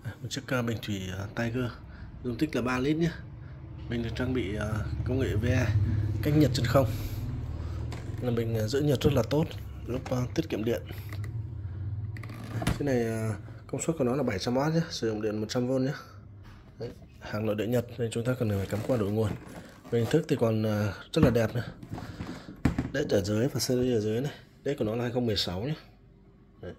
Một chiếc bình thủy Tiger dung tích là 3 lít nhé. Bình được trang bị công nghệ VE cách nhiệt chân không, là bình giữ nhiệt rất là tốt, giúp tiết kiệm điện. Cái này công suất của nó là 700W nhé, sử dụng điện 100V nhé. Đấy, hàng nội địa Nhật nên chúng ta cần phải cắm qua đổi nguồn. Về hình thức thì còn rất là đẹp nữa. Đết ở dưới và series ở dưới này. Đết của nó là 2016 nhé. Đấy.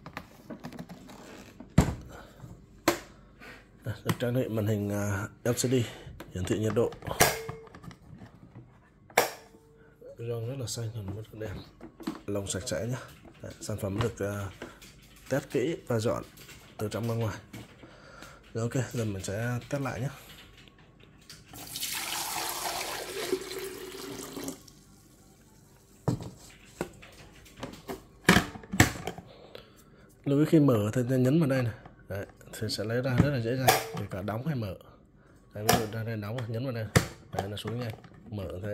Được trang bị màn hình LCD hiển thị nhiệt độ. Rong rất là xanh, rất là đẹp, lồng sạch sẽ nhé. Đấy, sản phẩm được test kỹ và dọn từ trong ra ngoài. Rồi, ok, giờ mình sẽ test lại nhé. Lưu ý khi mở thì nhấn vào đây này. Đấy, thì sẽ lấy ra rất là dễ dàng, kể cả đóng hay mở. Đấy, ví dụ ra đây đóng, nhấn vào đây. Đấy, nó xuống nhanh, mở thế.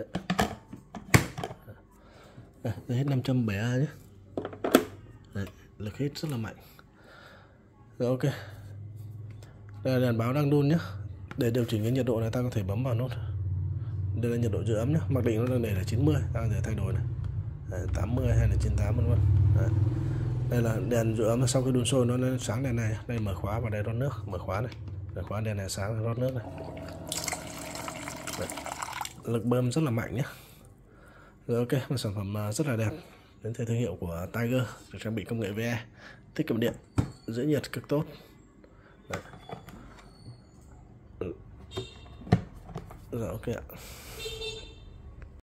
Đây hết 500 bẻ nhé. Đấy, lực hít rất là mạnh. Rồi, ok. Đây là đèn báo đang đun nhé. Để điều chỉnh cái nhiệt độ này ta có thể bấm vào nút. Đây là nhiệt độ giữ ấm nhé. Mặc định nó đang để là 90, ta có thể thay đổi này. Đấy, 80 hay là 98 vân vân. Đây là đèn giữ ấm, sau khi đun sôi nó sáng đèn này. Đây mở khóa và đây rót nước, mở khóa này. Mở khóa đèn này sáng rót nước này. Đấy, lực bơm rất là mạnh nhé. Rồi, ok, một sản phẩm rất là đẹp đến từ thương hiệu của Tiger, được trang bị công nghệ VE, tiết kiệm điện, giữ nhiệt cực tốt. Đấy. Rồi, ok ạ.